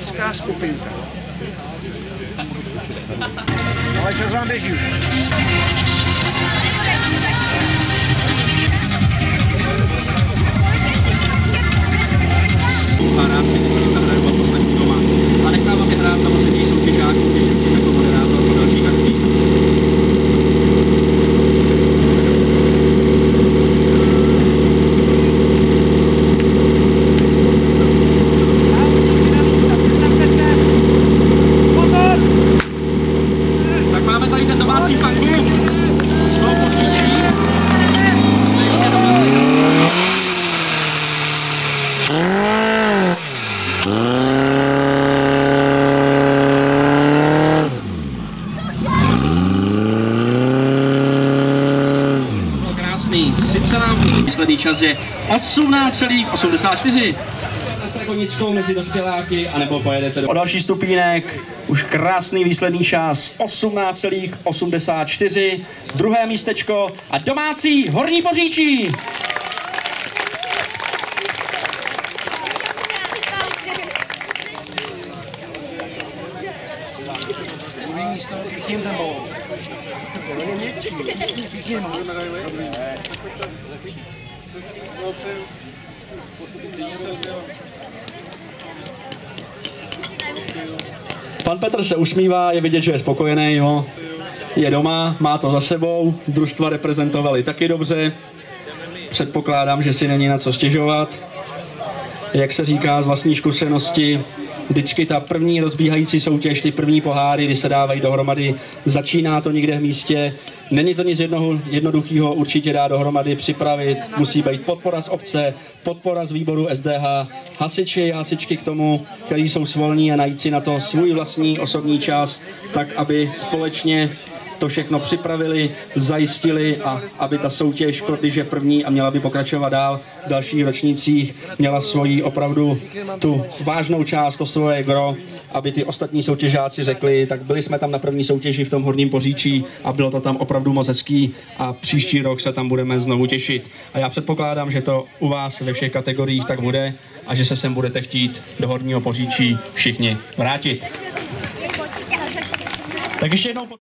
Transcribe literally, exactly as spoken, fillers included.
hezká skupinka. Ale čas vám běží už. A rád si vždycky zahraju a poslední doma. A nechávám je hrát samozřejmě i soutěžáky, když jezdím jako moderátor po dalších akcích. Tak máme tady ten domácí fanklub z toho Poříčí. Jsme ještě domácí. Krásný, sice nám výsledný čas je osmnáct celá osmdesát čtyři. Strakonickou mezi dospěláky, anebo pojedete do... O další stupínek, už krásný výsledný čas osmnáct celá osmdesát čtyři. Druhé místečko a domácí Horní Poříčí. Pan Petr se usmívá, je vidět, že je spokojený, jo. Je doma, má to za sebou, družstva reprezentovali taky dobře. Předpokládám, že si není na co stěžovat. Jak se říká z vlastní zkušenosti, vždycky ta první rozbíhající soutěž, ty první poháry, kdy se dávají dohromady, začíná to někde v místě. Není to nic jednoho, jednoduchého určitě dát dohromady, připravit, musí být podpora z obce, podpora z výboru S D H, hasiči, hasičky k tomu, kteří jsou svolní a najít si na to svůj vlastní osobní čas, tak aby společně to všechno připravili, zajistili a aby ta soutěž, když je první a měla by pokračovat dál v dalších ročnících, měla svoji opravdu tu vážnou část, to svoje gro, aby ty ostatní soutěžáci řekli, tak byli jsme tam na první soutěži v tom Horním Poříčí a bylo to tam opravdu moc hezký a příští rok se tam budeme znovu těšit. A já předpokládám, že to u vás ve všech kategoriích tak bude a že se sem budete chtít do Horního Poříčí všichni vrátit. Tak ještě jednou